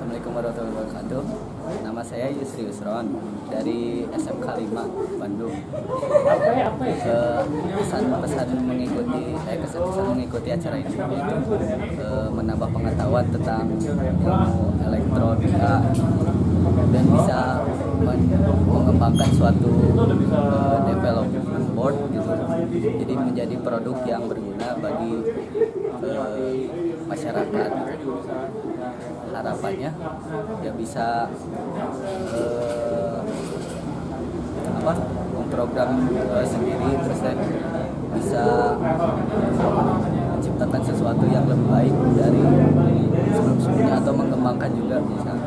Assalamualaikum warahmatullahi wabarakatuh. Nama saya Yusron dari SMK 5 Bandung. Pesan mengikuti acara ini yaitu menambah pengetahuan tentang ilmu elektronika dan bisa mengembangkan suatu development board gitu. Jadi menjadi produk yang berguna bagi masyarakat gitu. Harapannya ya bisa memprogram sendiri, terus bisa menciptakan sesuatu yang lebih baik dari sebelum-sebelumnya atau mengembangkan juga bisa.